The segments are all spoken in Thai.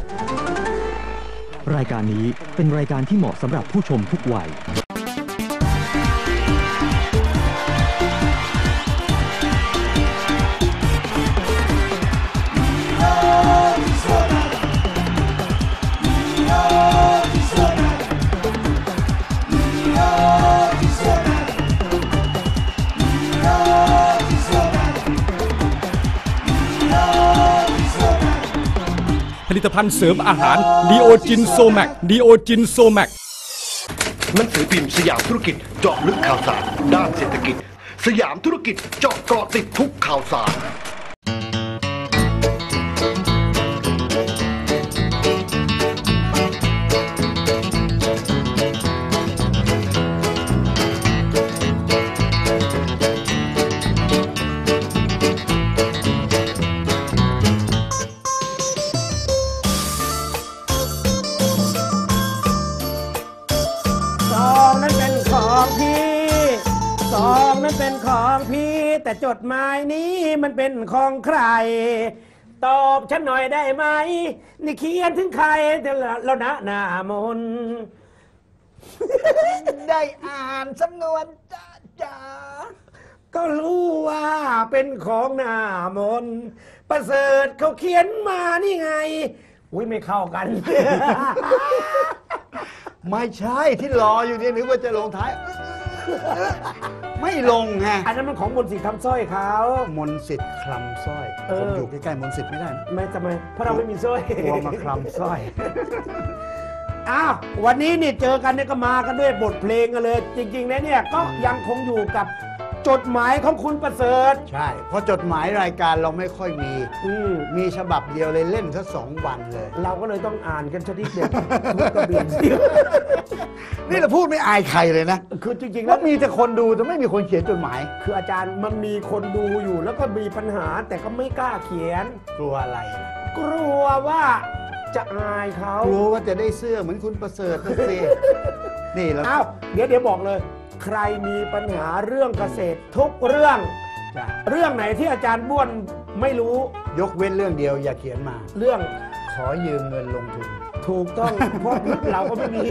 รายการนี้เป็นรายการที่เหมาะสำหรับผู้ชมทุกวัยผลิตภัณฑ์เสริมอาหารดีโอจินโซแมกดีโอจินโซแมกหนังสือพิมพ์สยามธุรกิจเจาะลึกข่าวสารด้านเศรษฐกิจสยามธุรกิจเจาะเกาะติดทุกข่าวสารเป็นของพี่แต่จดหมายนี้มันเป็นของใครตอบฉันหน่อยได้ไหมนี่เขียนถึงใครแล้วนะหน้ามนได้อ่านสำนวนจ้าก็รู้ว่าเป็นของหน้ามนประเสริฐเขาเขียนมานี่ไงอุ้ยไม่เข้ากันไม่ใช่ที่รออยู่นี่นึกว่าจะลงท้ายไม่ลงไงอันนั้นมันของมนต์สิทธิ์คำสร้อยเขามนต์สิทธิ์คลำสร้อยผมอยู่ใกล้ๆมนต์สิทธิ์ไม่ได้นะไม่ทำไมเพราะเราไม่มีสร้อยกลัวมาคลำสร้อยอ้าววันนี้นี่เจอกันเนี่ยก็มากันด้วยบทเพลงกันเลยจริงๆแล้วเนี่ยก็ยังคงอยู่กับจดหมายของคุณประเสริฐใช่เพราะจดหมายรายการเราไม่ค่อยมีฉบับเดียวเลยเล่นซะ2 วันเลยเราก็เลยต้องอ่านกันชนิดเดียวทุกกระเบียนเสียนี่เราพูดไม่อายใครเลยนะคือจริงๆแล้วมีแต่คนดูแต่ไม่มีคนเขียนจดหมายคืออาจารย์มันมีคนดูอยู่แล้วก็มีปัญหาแต่ก็ไม่กล้าเขียนกลัวอะไรกลัวว่าจะอายเขากลัวว่าจะได้เสื้อเหมือนคุณประเสริฐนะสินี่แล้วอ้าวเดี๋ยวบอกเลยใครมีปัญหาเรื่องเกษตรทุกเรื่องไหนที่อาจารย์บ้วนไม่รู้ยกเว้นเรื่องเดียวอย่าเขียนมาเรื่องขอยืมเงินลงทุนถูกต้องเพราะเราก็ไม่มี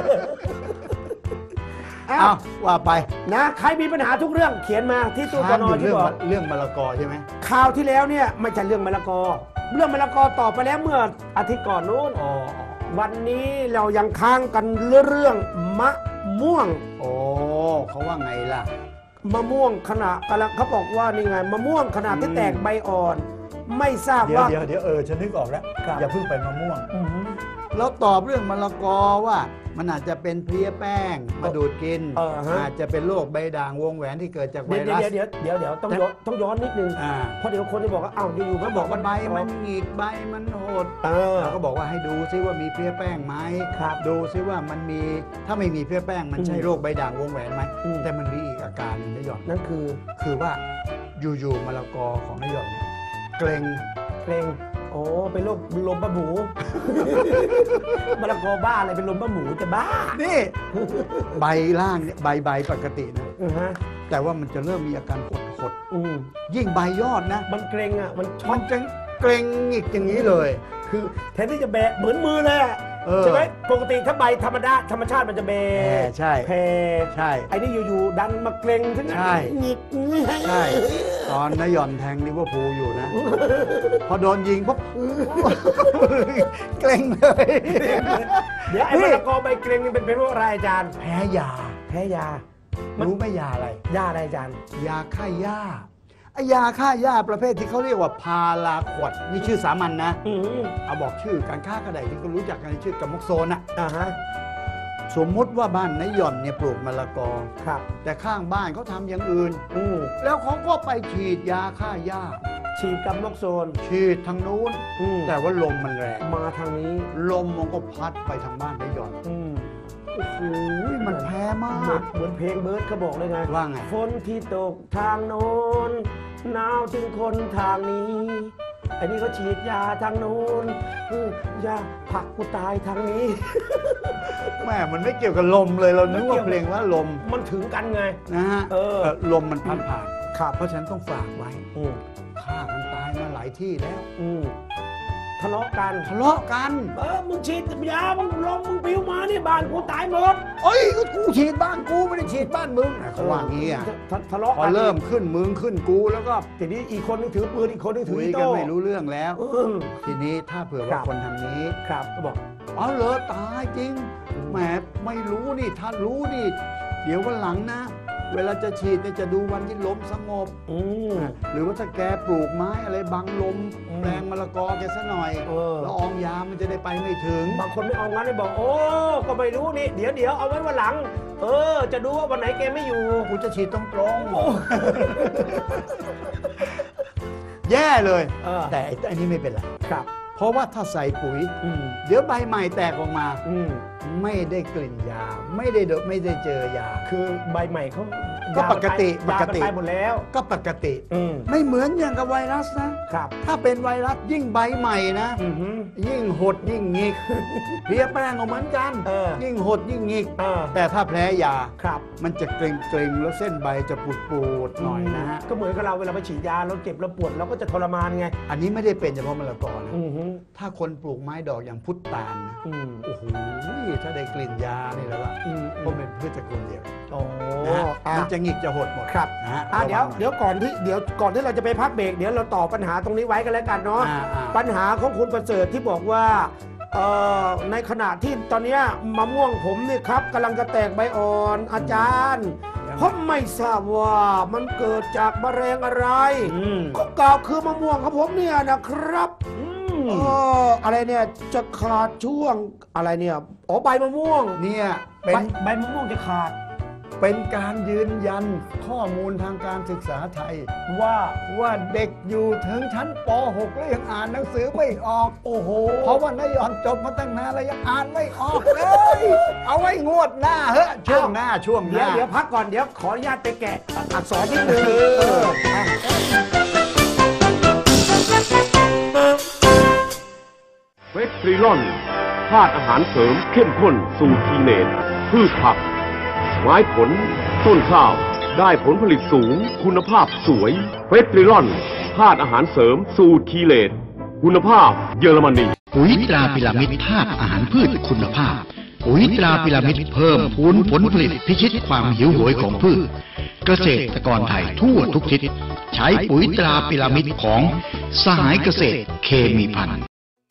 อ้าวว่าไปนะใครมีปัญหาทุกเรื่องเขียนมาที่ตู้กนที่บอกเรื่องมะละกอใช่ไหมคราวที่แล้วเนี่ยไม่ใช่เรื่องมะละกอเรื่องมะละกอตอบไปแล้วเมื่ออาทิตย์ก่อนนู้นวันนี้เรายังค้างกันเรื่องมะม่วงโอ้เขาว่าไงล่ะมะม่วงขณะกำลังเขาบอกว่านี่ไงมะม่วงขนาดที่แตกใบอ่อนไม่ทราบว่าเดี๋ยวฉันนึกออกแล้วอย่าเพิ่งไปมะม่วงแล้วตอบเรื่องมะละกอว่ามันอาจจะเป็นเพลี้ยแป้งมาดูดกินอาจจะเป็นโรคใบด่างวงแหวนที่เกิดจากไวรัสเดี๋ยวต้องย้อนนิดนึงเพราะเดี๋ยวคนจะบอกว่าอ้าวอยู่ๆก็บอกว่าใบมันหงิกใบมันโหดเราก็บอกว่าให้ดูซิว่ามีเพลี้ยแป้งไหมดูซิว่ามันมีถ้าไม่มีเพลี้ยแป้งมันใช่โรคใบด่างวงแหวนไหมแต่มันมีอีกอาการนายหยอดนั่นคือว่าอยู่ๆมะละกอของนายหยอดเนี่ยเกร็งโอ้เป็นลมบ้าหมูมะละกอบ้าอะไรเป็นลมบ้าหมูจะบ้านี่ใบล่างเนี่ยใบปกตินะแต่ว่ามันจะเริ่มมีอาการหดยิ่งใบยอดนะมันเกร็งอ่ะมันจะเกร็งอีกอย่างนี้เลยคือแทนที่จะแบะเหมือนมือเลยใช่ไหมปกติถ้าใบธรรมชาติมันจะแบะใช่แผ่ใช่ไอ้นี่อยู่ๆดันมาเกร็งทั้งนั้นหงิกใช่ตอนนายหย่อนแทงลิเวอร์พูลอยู่นะพอโดนยิงปุ๊บเกร็งเลยเดี๋ยวไอ้มะละกอใบเกร็งนี่เป็นเพราะอะไรอาจารย์แพ้ยารู้ไหมยาอะไรอาจารย์ยาฆ่าหญ้ายาฆ่าหญ้าประเภทที่เขาเรียกว่าพาราควอดนี่ชื่อสามัญนะเอาบอกชื่อการค้ากระไดที่เขารู้จักกันชื่อกาม็อกโซนสมมุติว่าบ้านนายหย่อนเนี่ยปลูกมะละกอครับแต่ข้างบ้านเขาทำอย่างอื่นแล้วเขาก็ไปฉีดยาฆ่าหญ้าฉีดกาม็อกโซนฉีดทางนู้นแต่ว่าลมมันแรงมาทางนี้ลมมันก็พัดไปทางบ้านนายหย่อนโอ้โหมันแพ้มากเหมือนเพลงเบิร์ดเขาบอกเลยไงว่าไงฝนที่ตกทางโน้นหนาวถึงคนทางนี้ไอ้นี่เขาฉีดยาทางโน้นยาผักกูตายทางนี้แม่มันไม่เกี่ยวกับลมเลยเรานึกว่าเพลงว่าลมมันถึงกันไงนะฮะลมมันพัดผ่านเพราะฉะนั้นต้องฝากไว้ฆ่ากันตายมาหลายที่แล้วทะเลาะกันทะเลาะกันมึงฉีดยามึงลงมึงปิวมานี่บ้านกูตายหมดเอ้ยกูฉีดบ้านกูไม่ได้ฉีดบ้านมึงเขาว่างี้อ่ะทะเลาะพอกันเริ่มขึ้นมึงขึ้นกูแล้วก็ทีนี้อีกคนนึงถือปืนอีกคนนึงถืคุอย อีกันโต้ไม่รู้เรื่องแล้วมทีนี้ถ้าเผื่อครัว่าบคนทางนี้ครับก็บอกเอาเหรอตายจริงแหมไม่รู้นี่ถ้ารู้นี่เดี๋ยววันหลังนะ เวลาจะฉีดเนี่ยจะดูวันที่ลมสงบ หรือว่าถ้าแกปลูกไม้อะไรบังลมแปลงมะละกอแกซะหน่อยแล้วอองยามันจะได้ไปไม่ถึงบางคนไม่เอางั้นเลยบอกโอ้ก็ไม่รู้นี่เดี๋ยวเอาไว้วันหลัง จะดูว่าวันไหนแกไม่อยู่กูจะฉีดตรงๆแย่เลย แต่ไอ้นี่ไม่เป็นไรครับเพราะว่าถ้าใส่ปุ๋ย เดี๋ยวใบใหม่แตกออกมา ไม่ได้กลิ่นยาไม่ได้เจอยาคือใบใหม่เขาก็ปกติยามันไปหมดแล้วก็ปกติ ไม่เหมือนอย่างกับไวรัสนะครับถ้าเป็นไวรัสยิ่งใบใหม่นะ ยิ่งหดยิ่งหงิกเพลียแป้งก็เหมือนกัน ยิ่งหดยิ่งหงิก แต่ถ้าแพ้ยาครับมันจะเกร็งๆแล้วเส้นใบจะปูดๆหน่อยนะฮะก็เหมือนกับเราเวลาไปฉีดยาเราเจ็บเราปวดเราก็จะทรมานไงอันนี้ไม่ได้เป็นเฉพาะมะละกอนะอือฮึถ้าคนปลูกไม้ดอกอย่างพุทธานนะโอ้โหถ้าได้กลิ่นยานี่แล้วอะเพราะเป็นพืชตระกูลเดียวโอ้นะฮะมันจะหงิกจะหดหมดครับนะฮะเดี๋ยวก่อนที่เราจะไปพักเบรกเดี๋ยวเราตอบปัญหาตรงนี้ไว้กันแล้วกันเนาะ ปัญหาของคุณประเสริฐที่บอกว่าในขณะที่ตอนนี้มะม่วงผมนี่ครับกำลังจะแตกใบอ่อนอาจารย์ผมไม่ทราบว่ามันเกิดจากมะเร็งอะไรก็กล่าวคือมะม่วงของผมเนี่ยนะครับอะไรเนี่ยจะขาดช่วงอะไรเนี่ยใบมะม่วงเนี่ยเป็นใบมะม่วงจะขาดเป็นการยืนยันข้อมูลทางการศึกษาไทยว่าเด็กอยู่ถึงชั้นป .6 แล้วยังอ่านหนังสือไม่ออกโอ้โหเพราะว่านายหย่อนจบมาตั้งนานแล้วยังอ่านไม่ออกเลย เอาไว้งวดหน้าเฮ้ช่วงหน้าเดี๋ยวพักก่อนเดี๋ยวขออนุญาตไปแกะอักษรนิดนึงเวสตรีลอนธาตุอาหารเสริมเข้มข้นสูตรทีเนตพืชผัก ไม้ผล ต้นข้าว ได้ผลผลิตสูง คุณภาพสวย เวสตรีลอนธาตุอาหารเสริมสูตรทีเลตคุณภาพเยอรมนีปุ๋ยตราพิรามิดธาตุอาหารพืชคุณภาพ ปุ๋ยตราพิรามิดเพิ่มพูนผลผลิตพิชิตความหิวโหยของพืช เกษตรกรไทยทั่วทุกทิศใช้ปุ๋ยตราพิรามิดของสหายเกษตรเคมีพันธุ์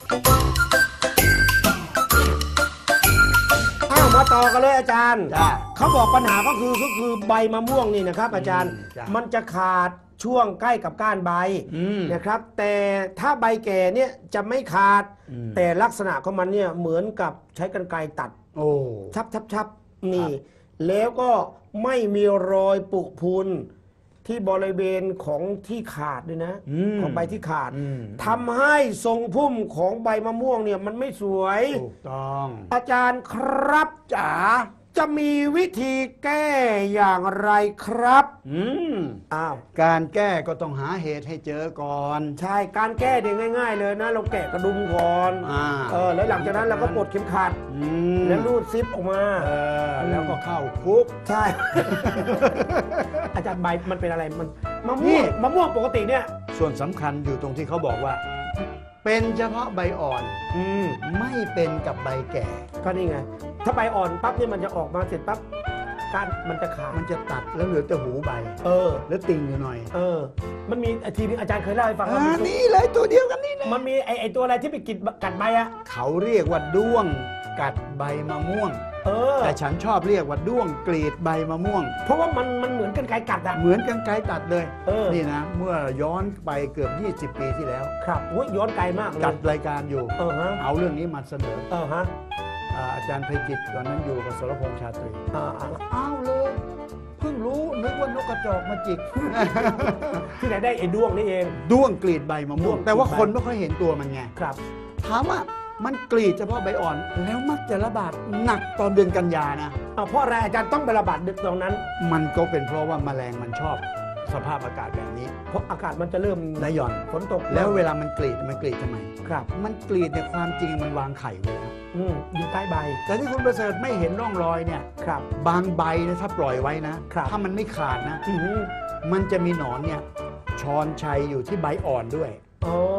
มาต่อกันเลยอาจารย์จ้ะเขาบอกปัญหาก็คือใบมะม่วงนี่นะครับ อาจารย์จ้ะมันจะขาดช่วงใกล้กับก้านใบนะครับ แต่ถ้าใบแก่เนี่ยจะไม่ขาด แต่ลักษณะของมันเนี่ยเหมือนกับใช้กรรไกรตัดโอ้ชับนี่ แล้วก็ไม่มีรอยปุพรุนที่บริเวณของที่ขาดด้วยนะ ของใบที่ขาดทำให้ทรงพุ่มของใบมะม่วงเนี่ยมันไม่สวยถูกต้องอาจารย์ครับจ๋าจะมีวิธีแก้อย่างไรครับอ้าวการแก้ก็ต้องหาเหตุให้เจอก่อนใช่การแก้เนี่ยง่าย ๆ เลยนะ เราแกะกระดุมก่อน แล้วหลังจากนั้นเราก็ปลดเข็มขัดแล้วรูดซิปออกมาแล้วก็เข้าคุกใช่ อาจารย์ใบมันเป็นอะไรมันมะม่วงปกติเนี่ยส่วนสำคัญอยู่ตรงที่เขาบอกว่า เป็นเฉพาะใบอ่อนไม่เป็นกับใบแก่ก็นี่ไงถ้าใบอ่อนปั๊บเนี่ยมันจะออกมาเสร็จปั๊บก้านมันจะขาดมันจะตัดแล้วเหลือแต่หูใบ แล้วติ่งอยู่หน่อยมันมีทีนึงอาจารย์เคยเล่าให้ฟังว่านี่เลยตัวเดียวกันนี่นะมันมีไอตัวอะไรที่ไปกัดใบอะเขาเรียกว่าด้วงกัดใบมะม่วง แต่ฉันชอบเรียกว่าด้วงกรีดใบมะม่วงเพราะว่ามันเหมือนกันไกรกัดอะเหมือนกันไกลตัดเลยนี่นะ เมื่อย้อนไปเกือบ 20 ปีที่แล้วครับย้อนไกลมากเลยจัดรายการอยู่ เอาเรื่องนี้มาเสนอ อาจารย์ไพจิตรตอนนั้นอยู่กับสรพงษ์ชาตรีอ้าวเลยเพิ่งรู้นึกว่านกกระจอกมาจิกที่ไหนได้ไอ้ด้วงนี่เองด้วงกรีดใบมะม่วงแต่ว่าคนไม่ค่อยเห็นตัวมันไงครับถามว่ามันกรีดเฉพาะใบอ่อนแล้วมักจะระบาดหนักตอนเดือนกันยานะเพราะอะไรอาจารย์ต้องไประบาดดึกตรงนั้นมันก็เป็นเพราะว่าแมลงมันชอบสภาพอากาศแบบนี้เพราะอากาศมันจะเริ่มนายหย่อนฝนตกแล้วเวลามันกรีดทำไมครับมันกรีดเนี่ยความจริงมันวางไข่ไว้แล้วอยู่ใต้ใบแต่ที่คุณประเสริฐไม่เห็นร่องรอยเนี่ยครับบางใบนะถ้าปล่อยไว้นะ ถ้ามันไม่ขาดนะมันจะมีหนอนเนี่ยช้อนชัยอยู่ที่ใบอ่อนด้วย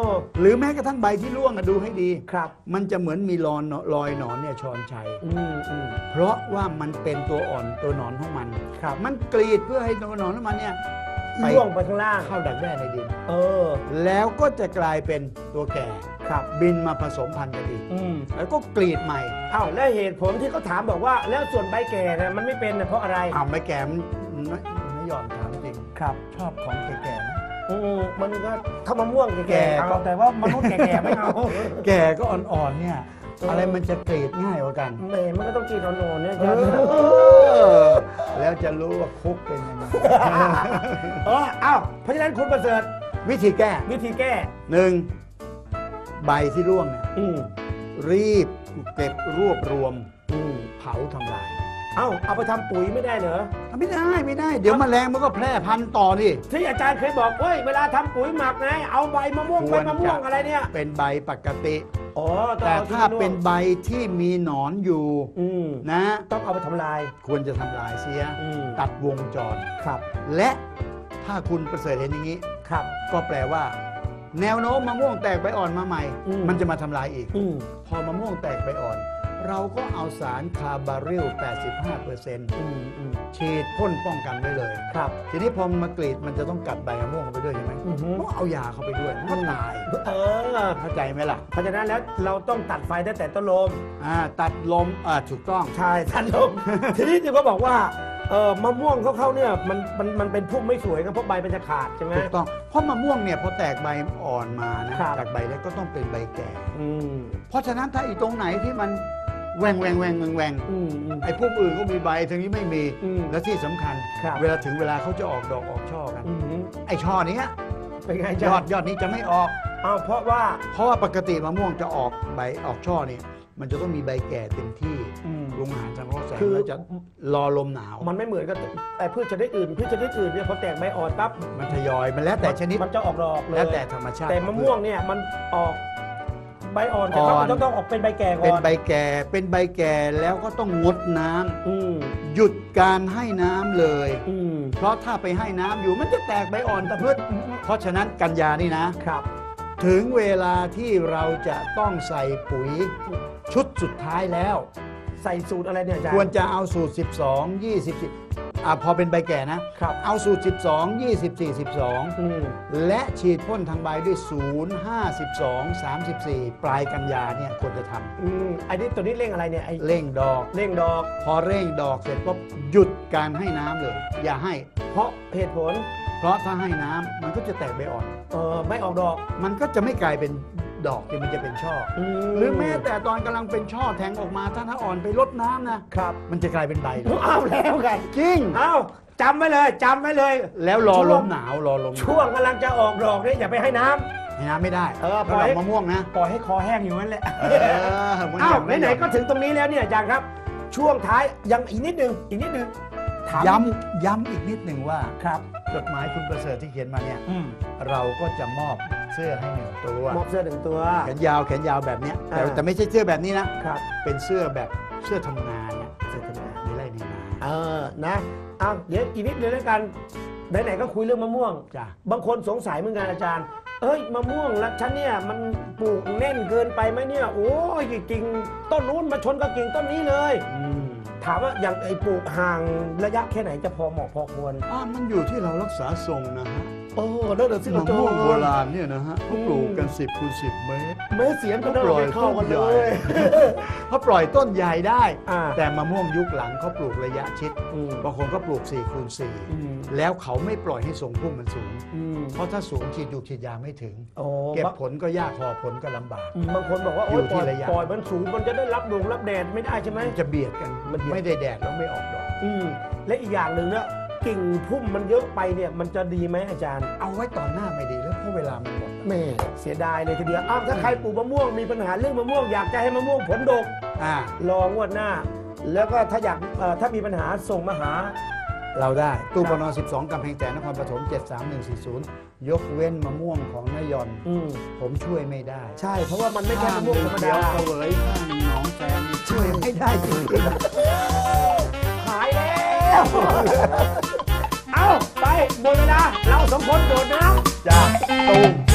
หรือแม้กระทั่งใบที่ร่วงดูให้ดีครับมันจะเหมือนมีรอยหนอนเนี่ยชอนชัยเพราะว่ามันเป็นตัวอ่อนตัวหนอนของมันมันกรีดเพื่อให้ตัวหนอนของมันเนี่ยล่วงไปข้างล่างเข้าดักแด้ในดินแล้วก็จะกลายเป็นตัวแก่บินมาผสมพันธุ์กันอีกแล้วก็กรีดใหม่แล้วเหตุผลที่เขาถามบอกว่าแล้วส่วนใบแก่เนี่ยมันไม่เป็นเพราะอะไรใบแก่มันไม่ยอมถามจริงชอบของแก่ๆมันก็ถ้ามะม่วงแก่ๆเอาแต่ว่ามะม่วงแก่ๆไม่เอาแก่ก็อ่อนๆเนี่ยอะไรมันจะกรีดง่ายกว่ากันมันก็ต้องกรีดอ่อนๆเนี่ยแล้วจะรู้ว่าคุกเป็นยังไงเพราะฉะนั้นคุณประเสริฐวิธีแก้ 1. ใบที่ร่วงเนี่ยรีบเก็บรวบรวมเผาทำลายเอาไปทำปุ๋ยไม่ได้เหรอไม่ได้เดี๋ยวแมลงมันก็แพร่พันธุ์ต่อนี่ที่อาจารย์เคยบอกเวลาทำปุ๋ยหมักไงเอาใบมะม่วงใบมะม่วงอะไรเนี่ยเป็นใบปกติแต่ถ้าเป็นใบที่มีหนอนอยู่นะต้องเอาไปทำลายควรจะทำลายเสียตัดวงจรและถ้าคุณประเสริฐเห็นอย่างนี้ก็แปลว่าแนวโน้มมะม่วงแตกใบอ่อนมาใหม่มันจะมาทำลายอีกพอมะม่วงแตกใบอ่อนเราก็เอาสารคาร์บาริล 85% ฉีดพ่นป้องกันไว้เลยทีนี้พอมากรีดมันจะต้องกัดใบมะม่วงไปด้วยใช่ไหมก็เอายาเข้าไปด้วยมันก็ตายเข้าใจไหมล่ะเพราะฉะนั้นแล้วเราต้องตัดไฟตั้งแต่ต้นลมตัดลมถูกต้องใช่ตัดลม ทีนี้ที่เขาบอกว่ามะม่วงเขาเนี่ยมันเป็นพุ่มไม่สวยเพราะใบมันจะขาดใช่ไหมถูกต้องเพราะมะม่วงเนี่ยพอแตกใบอ่อนมานะจากใบแล้วก็ต้องเป็นใบแก่เพราะฉะนั้นถ้าอีตรงไหนที่มันแหว่งไอ้พวกอื่นก็มีใบถึงนี้ไม่มีและที่สำคัญเวลาถึงเวลาเขาจะออกดอกออกช่อกันไอ้ช่อนี้เป็นไงยอดนี้จะไม่ออกเพราะว่าปกติมะม่วงจะออกใบออกช่อนี่มันจะต้องมีใบแก่เต็มที่โรงอาหารสังเคราะห์แสงแล้วจะรอลมหนาวมันไม่เหมือนกับพืชชนิดอื่นเนี่ยพอแตกใบอ่อนปั๊บมันทยอยมันแล้วแต่ชนิดมันจะออกดอกเลยแล้วแต่ธรรมชาติแต่มะม่วงเนี่ยมันออกใบอ่อนแต่ต้องออกเป็นใบแก่ก่อนเป็นใบแก่แล้วก็ต้องงดน้ำหยุดการให้น้ำเลยเพราะถ้าไปให้น้ำอยู่มันจะแตกใบอ่อนตะพืชเพราะฉะนั้นกันยานี่นะครับถึงเวลาที่เราจะต้องใส่ปุ๋ยชุดสุดท้ายแล้วใส่สูตรอะไรเนี่ยอาจารย์ควรจะเอาสูตร12 20พอเป็นใบแก่นะเอาสูตร12 24 12และฉีดพ่นทางใบด้วย0 5 12 34ปลายกันยาเนี่ยควรจะทำอันนี้ตัวนี้เร่งอะไรเนี่ยเร่งดอกพอเร่งดอกเสร็จปุ๊บหยุดการให้น้ำเลยอย่าให้เพราะเหตุผลเพราะถ้าให้น้ำมันก็จะแตกใบอ่อนไม่ออกดอกมันก็จะไม่กลายเป็นดอกที่มันจะเป็นช่อหรือแม้แต่ตอนกำลังเป็นช่อแทงออกมาถ้าอ่อนไปลดน้ำนะครับมันจะกลายเป็นใบแล้วกันจริงจำไว้เลยแล้วรอลมหนาวช่วงกำลังจะออกดอกเนี่ยอย่าไปให้น้ำไม่ได้ปล่อยมะม่วงนะปล่อยให้คอแห้งอยู่นั่นแหละไหนๆก็ถึงตรงนี้แล้วเนี่ยอาจารย์ครับช่วงท้ายยังอีกนิดนึงย้ำอีกนิดหนึ่งว่าจดหมายคุณประเสริฐที่เขียนมาเนี่ยเราก็จะมอบเสื้อให้1 ตัวมอบเสื้อ1 ตัวแขนยาวแบบนี้แต่ไม่ใช่เสื้อแบบนี้นะเป็นเสื้อแบบเสื้อทำงานเนี่ยเสื้อทำงานในไร่ในนานะเดี๋ยวอีกนิดเดียวแล้วกันไหนๆก็คุยเรื่องมะม่วงบางคนสงสัยเหมือนกันอาจารย์มะม่วงแล้วฉันเนี่ยมันปลูกแน่นเกินไปไหมเนี่ยโอ้ยกิ่งต้นนู้นมาชนกับกิ่งต้นนี้เลยถามว่าอย่างไอ้ปลูกห่างระยะแค่ไหนจะพอเหมาะพอควรมันอยู่ที่เรารักษาทรงนะฮะนั่นแหละสิมะม่วงโบราณเนี่ยนะฮะเขาปลูกกัน10 คูณ 10 เมตรเสียงก็ปล่อยเข้ากันเลยเขาปล่อยต้นใหญ่ได้แต่มะม่วงยุคหลังเขาปลูกระยะชิดบางคนก็ปลูก4 คูณ 4แล้วเขาไม่ปล่อยให้ทรงพุ่มมันสูงเพราะถ้าสูงฉีดยาไม่ถึงเก็บผลก็ยากพอผลก็ลำบากบางคนบอกว่าปล่อยมันสูงมันจะได้รับแดดไม่ได้ใช่ไหมจะเบียดกันมันไม่ได้แดดแล้วไม่ออกดอกและอีกอย่างหนึ่งเนี่ยกิ่งพุ่มมันเยอะไปเนี่ยมันจะดีไหมอาจารย์เอาไว้ตอนหน้าไม่ดีแล้วเพราะเวลามันหมดเสียดายเลยทีเดียวถ้าใครปลูกมะม่วงมีปัญหาเรื่องมะม่วงอยากจะให้มะม่วงผลดกรองวดหน้าแล้วก็ถ้ามีปัญหาส่งมาหาเราได้ตู้ปน12กำแพงแสนนครปฐม73140ยกเว้นมะม่วงของนายยนผมช่วยไม่ได้ใช่เพราะว่ามันไม่ใช่มะม่วงธรรมดาเสวยข้างหนองแสนช่วยไม่ได้จริงหายแล้วไปหมดเวลาเรา2 คนโดดน้ำจ้าตูม